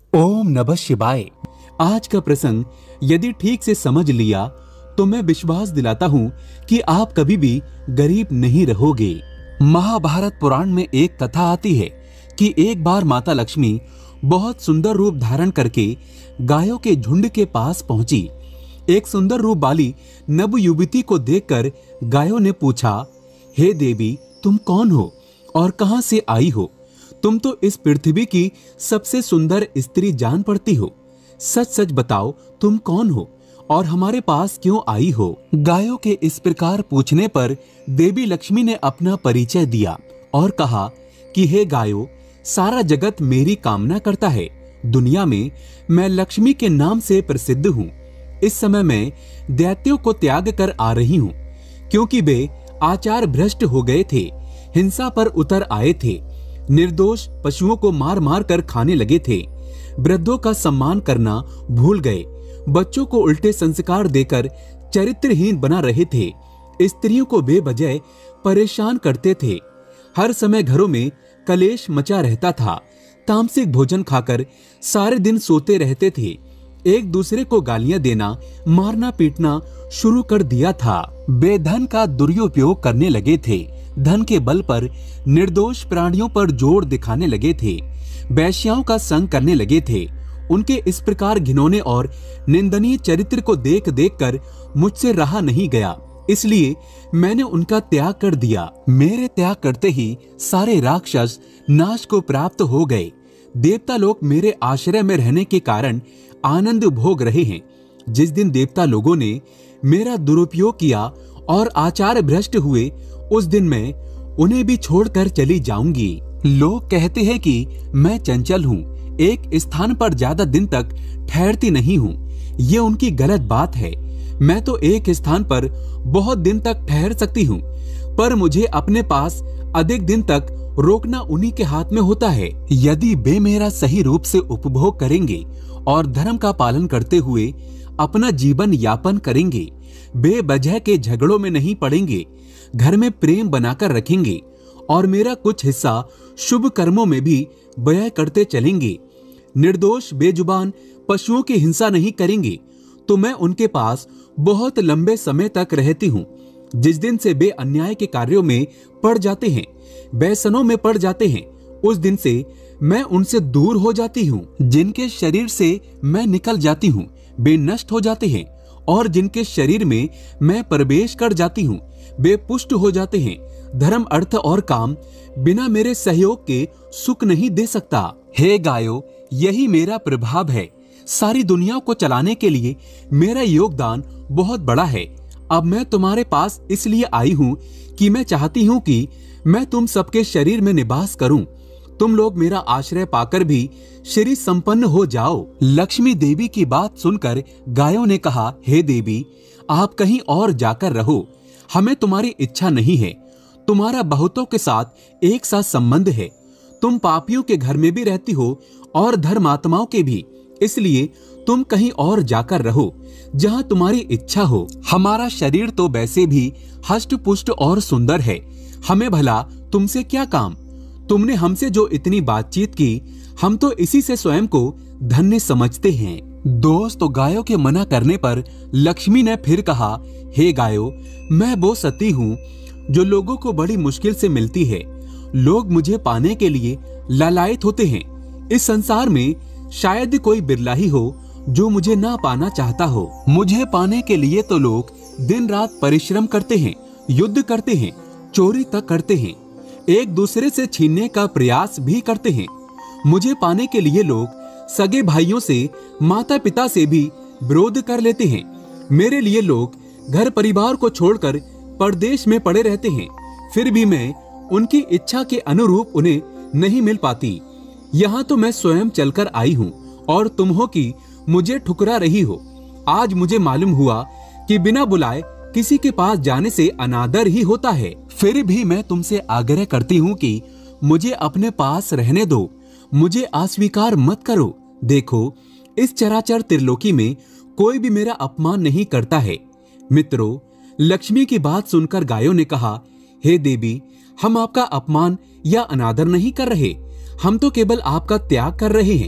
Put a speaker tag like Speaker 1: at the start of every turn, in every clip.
Speaker 1: ओम नमः शिवाय। आज का प्रसंग यदि ठीक से समझ लिया तो मैं विश्वास दिलाता हूँ कि आप कभी भी गरीब नहीं रहोगे। महाभारत पुराण में एक कथा आती है कि एक बार माता लक्ष्मी बहुत सुंदर रूप धारण करके गायों के झुंड के पास पहुंची। एक सुंदर रूप वाली नव युवती को देखकर गायों ने पूछा, हे देवी, तुम कौन हो और कहां से आई हो? तुम तो इस पृथ्वी की सबसे सुंदर स्त्री जान पड़ती हो। सच सच बताओ, तुम कौन हो और हमारे पास क्यों आई हो? गायों के इस प्रकार पूछने पर देवी लक्ष्मी ने अपना परिचय दिया और कहा कि हे गायों, सारा जगत मेरी कामना करता है। दुनिया में मैं लक्ष्मी के नाम से प्रसिद्ध हूँ। इस समय मैं दैत्यों को त्याग कर आ रही हूँ, क्योंकि वे आचार भ्रष्ट हो गए थे, हिंसा पर उतर आए थे, निर्दोष पशुओं को मार मार कर खाने लगे थे, वृद्धों का सम्मान करना भूल गए, बच्चों को उल्टे संस्कार देकर चरित्रहीन बना रहे थे, स्त्रियों को बेवजह परेशान करते थे, हर समय घरों में कलेश मचा रहता था, तामसिक भोजन खाकर सारे दिन सोते रहते थे, एक दूसरे को गालियां देना, मारना पीटना शुरू कर दिया था। बेधन का दुरुपयोग करने लगे थे, धन के बल पर निर्दोष प्राणियों पर जोर दिखाने लगे थे, वैश्याओं का संग करने लगे थे। उनके इस प्रकार घिनौने और निंदनीय चरित्र को देख देख कर मुझसे रहा नहीं गया, इसलिए मैंने उनका त्याग कर दिया। मेरे त्याग करते ही सारे राक्षस नाश को प्राप्त हो गए। देवता लोग मेरे आश्रय में रहने के कारण आनंद भोग रहे हैं। जिस दिन देवता लोगों ने मेरा दुरुपयोग किया और आचार भ्रष्ट हुए, उस दिन मैं उन्हें भी छोड़कर चली जाऊंगी। लोग कहते हैं कि मैं चंचल हूँ, एक स्थान पर ज्यादा दिन तक ठहरती नहीं हूँ। ये उनकी गलत बात है। मैं तो एक स्थान पर बहुत दिन तक ठहर सकती हूँ, पर मुझे अपने पास अधिक दिन तक रोकना उन्हीं के हाथ में होता है। यदि वे मेरा सही रूप से उपभोग करेंगे और धर्म का पालन करते हुए अपना जीवन यापन करेंगे, बेवजह के झगड़ों में नहीं पड़ेंगे, घर में प्रेम बनाकर रखेंगे और मेरा कुछ हिस्सा शुभ कर्मों में भी व्यय करते चलेंगे, निर्दोष बेजुबान पशुओं की हिंसा नहीं करेंगे, तो मैं उनके पास बहुत लंबे समय तक रहती हूँ। जिस दिन से वे अन्याय के कार्यों में पड़ जाते हैं, व्यसनों में पड़ जाते हैं, उस दिन से मैं उनसे दूर हो जाती हूँ। जिनके शरीर से मैं निकल जाती हूँ, वे नष्ट हो जाते हैं, और जिनके शरीर में मैं प्रवेश कर जाती हूँ, वे पुष्ट हो जाते हैं। धर्म, अर्थ और काम बिना मेरे सहयोग के सुख नहीं दे सकता। हे गायों, यही मेरा प्रभाव है। सारी दुनिया को चलाने के लिए मेरा योगदान बहुत बड़ा है। अब मैं तुम्हारे पास इसलिए आई हूँ कि मैं चाहती हूँ कि मैं तुम सबके शरीर में निवास करूं। तुम लोग मेरा आश्रय पाकर भी शरीर संपन्न हो जाओ। लक्ष्मी देवी की बात सुनकर गायों ने कहा, हे देवी, आप कहीं और जाकर रहो, हमें तुम्हारी इच्छा नहीं है। तुम्हारा बहुतों के साथ एक साथ संबंध है। तुम पापियों के घर में भी रहती हो और धर्मात्माओं के भी, इसलिए तुम कहीं और जाकर रहो जहां तुम्हारी इच्छा हो। हमारा शरीर तो वैसे भी हष्ट पुष्ट और सुंदर है, हमें भला तुमसे क्या काम? तुमने हमसे जो इतनी बातचीत की, हम तो इसी से स्वयं को धन्य समझते हैं। दोस्तों, गायों के मना करने पर लक्ष्मी ने फिर कहा, हे गायों, मैं वो सती हूँ जो लोगों को बड़ी मुश्किल से मिलती है। लोग मुझे पाने के लिए लालायित होते हैं। इस संसार में शायद कोई बिरला ही हो जो मुझे ना पाना चाहता हो। मुझे पाने के लिए तो लोग दिन रात परिश्रम करते हैं, युद्ध करते हैं, चोरी तक करते हैं, एक दूसरे से छीनने का प्रयास भी करते हैं। मुझे पाने के लिए लोग सगे भाइयों से, माता पिता से भी विरोध कर लेते हैं। मेरे लिए लोग घर परिवार को छोड़कर परदेश में पड़े रहते हैं, फिर भी मैं उनकी इच्छा के अनुरूप उन्हें नहीं मिल पाती। यहाँ तो मैं स्वयं चलकर आई हूँ और तुम हो कि मुझे ठुकरा रही हो। आज मुझे मालूम हुआ कि बिना बुलाए किसी के पास जाने से अनादर ही होता है। फिर भी मैं तुमसे आग्रह करती हूँ कि मुझे अपने पास रहने दो, मुझे अस्वीकार मत करो। देखो, इस चराचर त्रिलोकी में कोई भी मेरा अपमान नहीं करता है। मित्रों, लक्ष्मी की बात सुनकर गायों ने कहा, हे देवी, हम आपका अपमान या अनादर नहीं कर रहे, हम तो केवल आपका त्याग कर रहे हैं।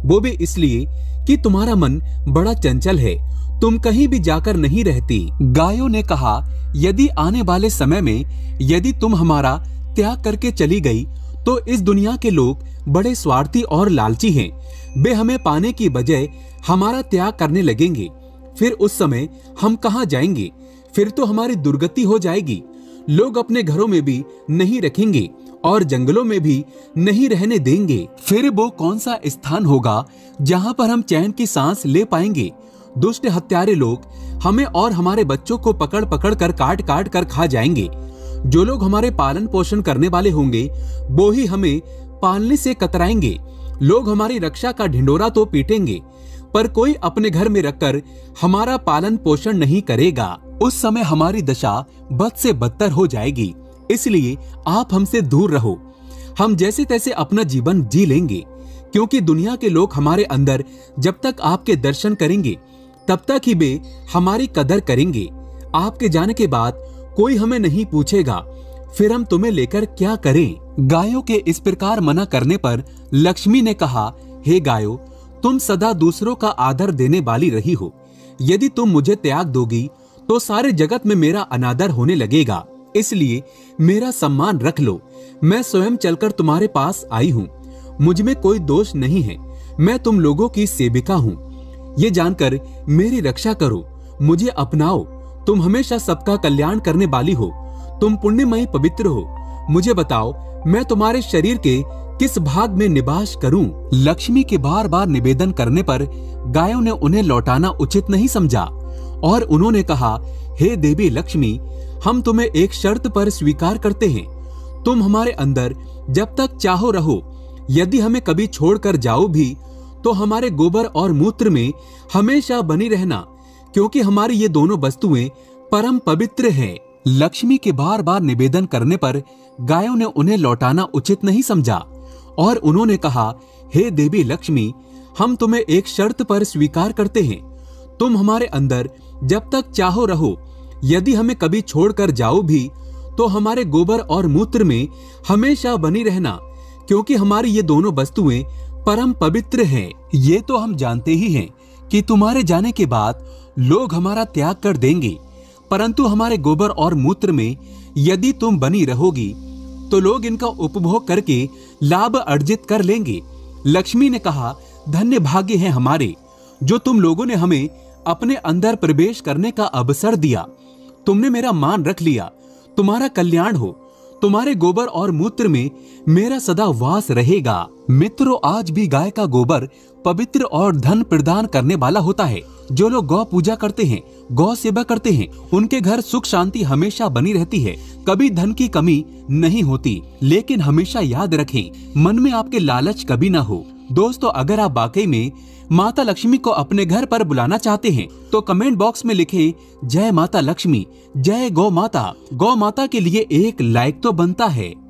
Speaker 1: वो भी इसलिए कि तुम्हारा मन बड़ा चंचल है, तुम कहीं भी जाकर नहीं रहती। गायों ने कहा, यदि आने वाले समय में यदि तुम हमारा त्याग करके चली गई तो इस दुनिया के लोग बड़े स्वार्थी और लालची हैं। वे हमें पाने की बजाय हमारा त्याग करने लगेंगे। फिर उस समय हम कहाँ जाएंगे? फिर तो हमारी दुर्गति हो जाएगी। लोग अपने घरों में भी नहीं रखेंगे और जंगलों में भी नहीं रहने देंगे। फिर वो कौन सा स्थान होगा जहाँ पर हम चैन की सांस ले पाएंगे? दुष्ट हत्यारे लोग हमें और हमारे बच्चों को पकड़ पकड़ कर काट काट कर खा जाएंगे। जो लोग हमारे पालन पोषण करने वाले होंगे वो ही हमें पालने से कतराएंगे। लोग हमारी रक्षा का ढिंडोरा तो पीटेंगे, पर कोई अपने घर में रखकर हमारा पालन पोषण नहीं करेगा। उस समय हमारी दशा बद से बदतर हो जाएगी। इसलिए आप हमसे दूर रहो। हम जैसे तैसे अपना जीवन जी लेंगे, क्योंकि दुनिया के लोग हमारे अंदर जब तक आपके दर्शन करेंगे तब तक ही वे हमारी कदर करेंगे। आपके जाने के बाद कोई हमें नहीं पूछेगा, फिर हम तुम्हें लेकर क्या करें? गायों के इस प्रकार मना करने पर लक्ष्मी ने कहा, हे गायों, तुम सदा दूसरों का आदर देने वाली रही हो। यदि तुम मुझे त्याग दोगी तो सारे जगत में मेरा अनादर होने लगेगा। इसलिए मेरा सम्मान रख लो। मैं स्वयं चलकर तुम्हारे पास आई हूँ। मुझ में कोई दोष नहीं है। मैं तुम लोगों की सेविका हूँ। ये जानकर मेरी रक्षा करो, मुझे अपनाओ। तुम हमेशा सबका कल्याण करने वाली हो। तुम पुण्यमयी पवित्र हो। मुझे बताओ, मैं तुम्हारे शरीर के किस भाग में निवास करूं? लक्ष्मी के बार बार निवेदन करने पर गायों ने उन्हें लौटाना उचित नहीं समझा और उन्होंने कहा, हे देवी लक्ष्मी, हम तुम्हें एक शर्त पर स्वीकार करते हैं। तुम हमारे अंदर जब तक चाहो रहो। यदि हमें कभी छोड़कर जाओ भी तो हमारे गोबर और मूत्र में हमेशा बनी रहना, क्योंकि हमारी ये दोनों वस्तुएं परम पवित्र हैं। लक्ष्मी के बार बार निवेदन करने पर गायों ने उन्हें लौटाना उचित नहीं समझा और उन्होंने कहा, हे देवी लक्ष्मी, हम तुम्हें एक शर्त पर स्वीकार करते हैं। तुम हमारे अंदर जब तक चाहो रहो। यदि हमें कभी छोड़कर जाओ भी तो हमारे गोबर और मूत्र में हमेशा बनी रहना, क्योंकि हमारी ये दोनों वस्तुएं परम पवित्र हैं। ये तो हम जानते ही हैं कि तुम्हारे जाने के बाद लोग हमारा त्याग कर देंगे, परंतु हमारे गोबर और मूत्र में यदि तुम बनी रहोगी तो लोग इनका उपभोग करके लाभ अर्जित कर लेंगे। लक्ष्मी ने कहा, धन्य भाग्य है हमारे जो तुम लोगों ने हमें अपने अंदर प्रवेश करने का अवसर दिया। तुमने मेरा मान रख लिया। तुम्हारा कल्याण हो। तुम्हारे गोबर और मूत्र में मेरा सदा वास रहेगा। मित्रों, आज भी गाय का गोबर पवित्र और धन प्रदान करने वाला होता है। जो लोग गौ पूजा करते हैं, गौ सेवा करते हैं, उनके घर सुख शांति हमेशा बनी रहती है। कभी धन की कमी नहीं होती। लेकिन हमेशा याद रखें, मन में आपके लालच कभी ना हो। दोस्तों, अगर आप वाकई में माता लक्ष्मी को अपने घर पर बुलाना चाहते हैं तो कमेंट बॉक्स में लिखें, जय माता लक्ष्मी, जय गौ माता। गौ माता के लिए एक लाइक तो बनता है।